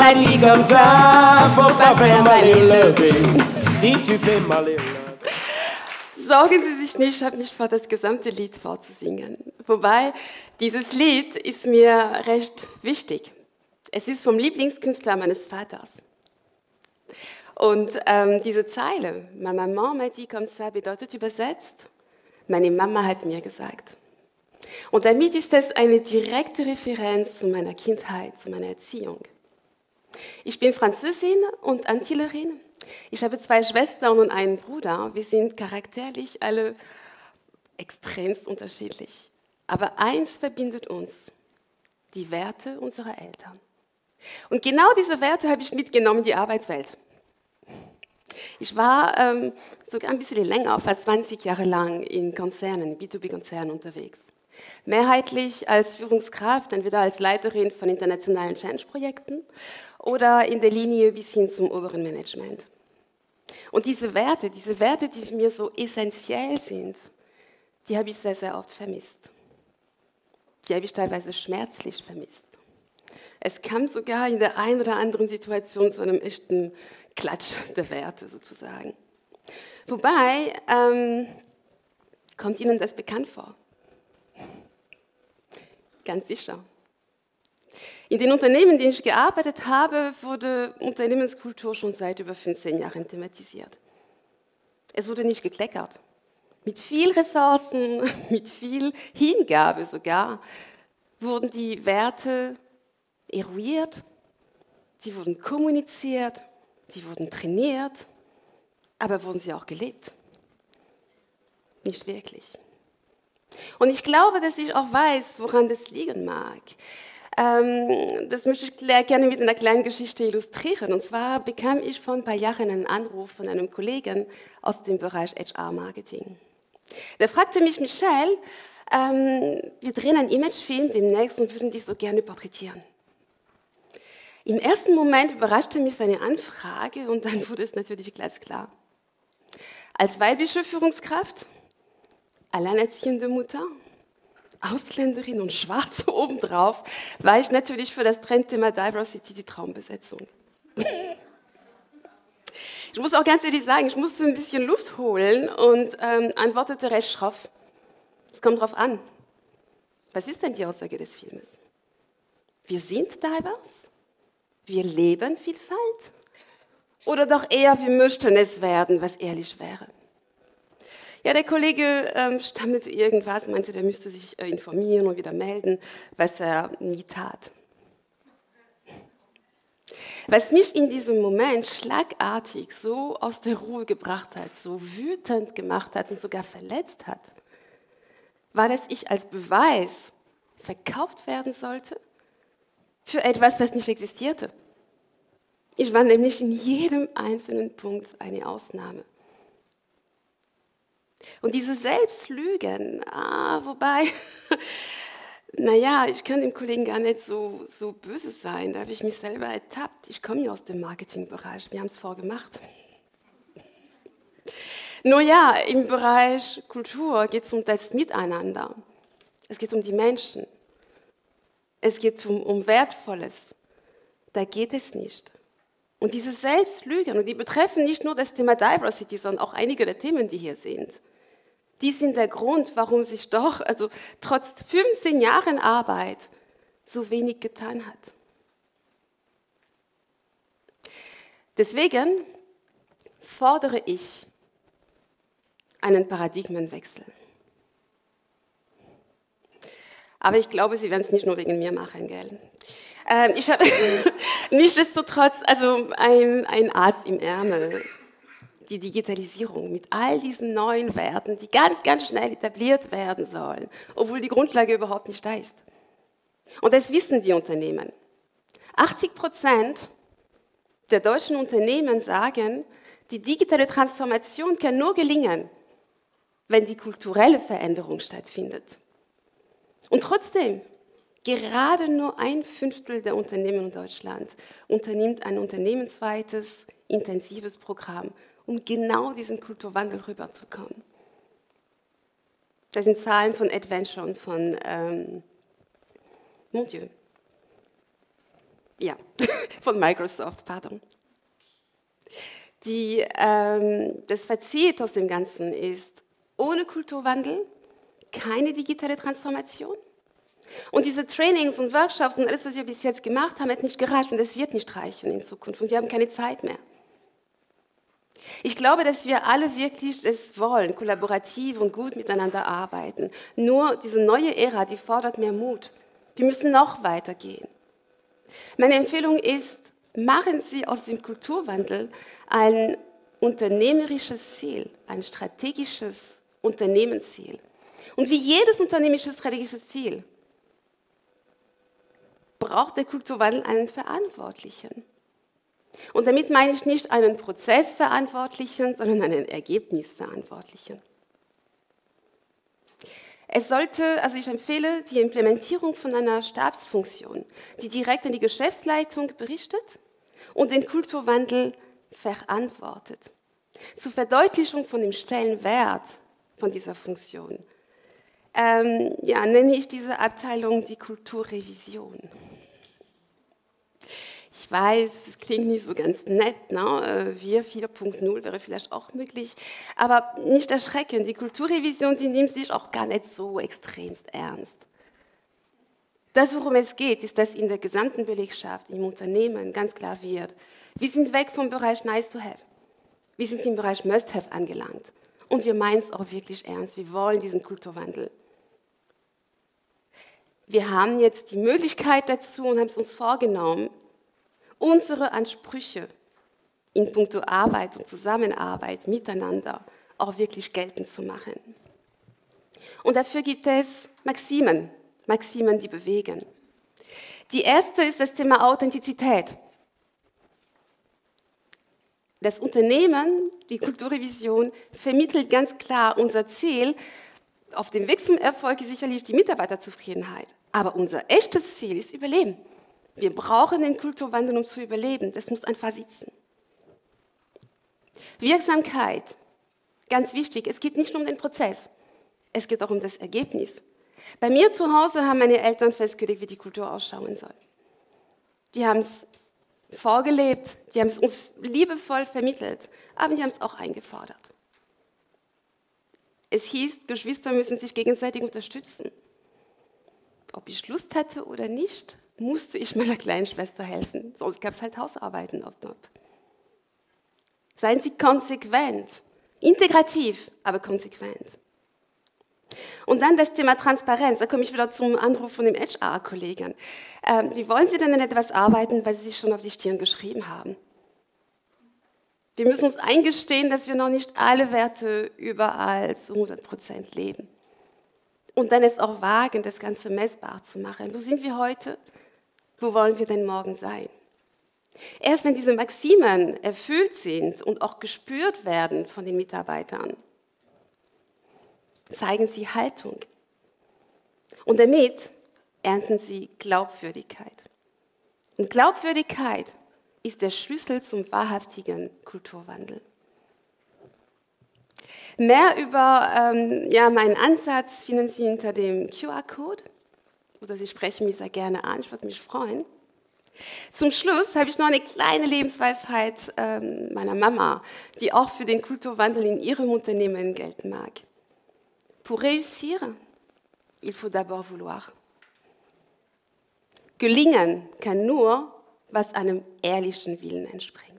m'a dit comme ça, faut pas faire mal élevé. Si tu fais mal élevé. Sorgen Sie sich nicht, ich habe nicht vor, das gesamte Lied vorzusingen. Wobei, dieses Lied ist mir recht wichtig. Es ist vom Lieblingskünstler meines Vaters. Und diese Zeile, Ma maman m'a dit comme ça, bedeutet übersetzt, meine Mama hat mir gesagt. Und damit ist es eine direkte Referenz zu meiner Kindheit, zu meiner Erziehung. Ich bin Französin und Antillerin. Ich habe 2 Schwestern und einen Bruder. Wir sind charakterlich alle extremst unterschiedlich. Aber eins verbindet uns, die Werte unserer Eltern. Und genau diese Werte habe ich mitgenommen in die Arbeitswelt. Ich war sogar ein bisschen länger, fast 20 Jahre lang in Konzernen, B2B-Konzernen unterwegs. Mehrheitlich als Führungskraft, entweder als Leiterin von internationalen Change-Projekten oder in der Linie bis hin zum oberen Management. Und diese Werte, die mir so essentiell sind, die habe ich sehr, sehr oft vermisst. Die habe ich teilweise schmerzlich vermisst. Es kam sogar in der einen oder anderen Situation zu einem echten Klatsch der Werte sozusagen. Wobei, kommt Ihnen das bekannt vor? Ganz sicher. In den Unternehmen, in denen ich gearbeitet habe, wurde Unternehmenskultur schon seit über 15 Jahren thematisiert. Es wurde nicht gekleckert. Mit viel Ressourcen, mit viel Hingabe sogar, wurden die Werte eruiert, sie wurden kommuniziert, sie wurden trainiert, aber wurden sie auch gelebt? Nicht wirklich. Und ich glaube, dass ich auch weiß, woran das liegen mag. Das möchte ich gerne mit einer kleinen Geschichte illustrieren. Und zwar bekam ich vor ein paar Jahren einen Anruf von einem Kollegen aus dem Bereich HR-Marketing. Der fragte mich, Michelle, wir drehen einen Imagefilm demnächst und würden dich so gerne porträtieren. Im ersten Moment überraschte mich seine Anfrage und dann wurde es natürlich glasklar. Als weibliche Führungskraft, alleinerziehende Mutter, Ausländerin und schwarz obendrauf, war ich natürlich für das Trendthema Diversity die Traumbesetzung. Ich muss auch ganz ehrlich sagen, ich musste ein bisschen Luft holen und antwortete recht schroff. Es kommt drauf an. Was ist denn die Aussage des Filmes? Wir sind divers? Wir leben Vielfalt? Oder doch eher, wir möchten es werden, was ehrlich wäre? Ja, der Kollege stammelte irgendwas, meinte, der müsste sich informieren und wieder melden, was er nie tat. Was mich in diesem Moment schlagartig so aus der Ruhe gebracht hat, so wütend gemacht hat und sogar verletzt hat, war, dass ich als Beweis verkauft werden sollte für etwas, was nicht existierte. Ich war nämlich in jedem einzelnen Punkt eine Ausnahme. Und diese Selbstlügen, wobei, naja, ich kann dem Kollegen gar nicht so böse sein, da habe ich mich selber ertappt. Ich komme ja aus dem Marketingbereich, wir haben es vorgemacht. Nur ja, im Bereich Kultur geht es um das Miteinander. Es geht um die Menschen. Es geht um Wertvolles. Da geht es nicht. Und diese Selbstlügen, und die betreffen nicht nur das Thema Diversity, sondern auch einige der Themen, die hier sind. Die sind der Grund, warum sich doch, also trotz 15 Jahren Arbeit, so wenig getan hat. Deswegen fordere ich einen Paradigmenwechsel. Aber ich glaube, Sie werden es nicht nur wegen mir machen, gell? Ich habe nichtsdestotrotz also ein Ass im Ärmel. Die Digitalisierung mit all diesen neuen Werten, die ganz, ganz schnell etabliert werden sollen, obwohl die Grundlage überhaupt nicht da ist. Und das wissen die Unternehmen. 80% der deutschen Unternehmen sagen, die digitale Transformation kann nur gelingen, wenn die kulturelle Veränderung stattfindet. Und trotzdem, gerade nur 1/5 der Unternehmen in Deutschland unternimmt ein unternehmensweites, intensives Programm, um genau diesen Kulturwandel rüberzukommen. Das sind Zahlen von Adventure und von Mondieu. Ja, von Microsoft, pardon. Das Fazit aus dem Ganzen ist, ohne Kulturwandel keine digitale Transformation. Und diese Trainings und Workshops und alles, was wir bis jetzt gemacht haben, hat nicht gereicht und es wird nicht reichen in Zukunft und wir haben keine Zeit mehr. Ich glaube, dass wir alle wirklich es wollen, kollaborativ und gut miteinander arbeiten. Nur diese neue Ära, die fordert mehr Mut. Wir müssen noch weitergehen. Meine Empfehlung ist, machen Sie aus dem Kulturwandel ein unternehmerisches Ziel, ein strategisches Unternehmensziel. Und wie jedes unternehmerisches strategisches Ziel braucht der Kulturwandel einen Verantwortlichen. Und damit meine ich nicht einen Prozessverantwortlichen, sondern einen Ergebnisverantwortlichen. Ich empfehle die Implementierung von einer Stabsfunktion, die direkt an die Geschäftsleitung berichtet und den Kulturwandel verantwortet. Zur Verdeutlichung von dem Stellenwert von dieser Funktion nenne ich diese Abteilung die Kulturrevision. Ich weiß, es klingt nicht so ganz nett, ne? Wir 4.0 wäre vielleicht auch möglich, aber nicht erschrecken, die Kulturrevision, die nimmt sich auch gar nicht so extremst ernst. Das, worum es geht, ist, dass in der gesamten Belegschaft, im Unternehmen ganz klar wird, wir sind weg vom Bereich Nice to Have, wir sind im Bereich Must Have angelangt und wir meinen es auch wirklich ernst, wir wollen diesen Kulturwandel. Wir haben jetzt die Möglichkeit dazu und haben es uns vorgenommen, unsere Ansprüche in puncto Arbeit und Zusammenarbeit miteinander auch wirklich geltend zu machen. Und dafür gibt es Maximen, die bewegen. Die erste ist das Thema Authentizität. Das Unternehmen, die Kulturrevision, vermittelt ganz klar unser Ziel. Auf dem Weg zum Erfolg ist sicherlich die Mitarbeiterzufriedenheit. Aber unser echtes Ziel ist Überleben. Wir brauchen den Kulturwandel, um zu überleben. Das muss einfach sitzen. Wirksamkeit, ganz wichtig. Es geht nicht nur um den Prozess, es geht auch um das Ergebnis. Bei mir zu Hause haben meine Eltern festgelegt, wie die Kultur ausschauen soll. Die haben es vorgelebt, die haben es uns liebevoll vermittelt, aber die haben es auch eingefordert. Es hieß, Geschwister müssen sich gegenseitig unterstützen. Ob ich Lust hatte oder nicht, musste ich meiner kleinen Schwester helfen, sonst gab es halt Hausarbeiten auf Top. Seien Sie konsequent, integrativ, aber konsequent. Und dann das Thema Transparenz, da komme ich wieder zum Anruf von dem HR-Kollegen. Wie wollen Sie denn an etwas arbeiten, weil Sie sich schon auf die Stirn geschrieben haben? Wir müssen uns eingestehen, dass wir noch nicht alle Werte überall zu 100% leben. Und dann es auch wagen, das Ganze messbar zu machen. Wo sind wir heute? Wo wollen wir denn morgen sein? Erst wenn diese Maximen erfüllt sind und auch gespürt werden von den Mitarbeitern, zeigen sie Haltung. Und damit ernten sie Glaubwürdigkeit. Und Glaubwürdigkeit ist der Schlüssel zum wahrhaftigen Kulturwandel. Mehr über meinen Ansatz finden Sie hinter dem QR-Code. Oder Sie sprechen mich sehr gerne an, ich würde mich freuen. Zum Schluss habe ich noch eine kleine Lebensweisheit meiner Mama, die auch für den Kulturwandel in ihrem Unternehmen gelten mag. Pour réussir, il faut d'abord vouloir. Gelingen kann nur, was einem ehrlichen Willen entspringt.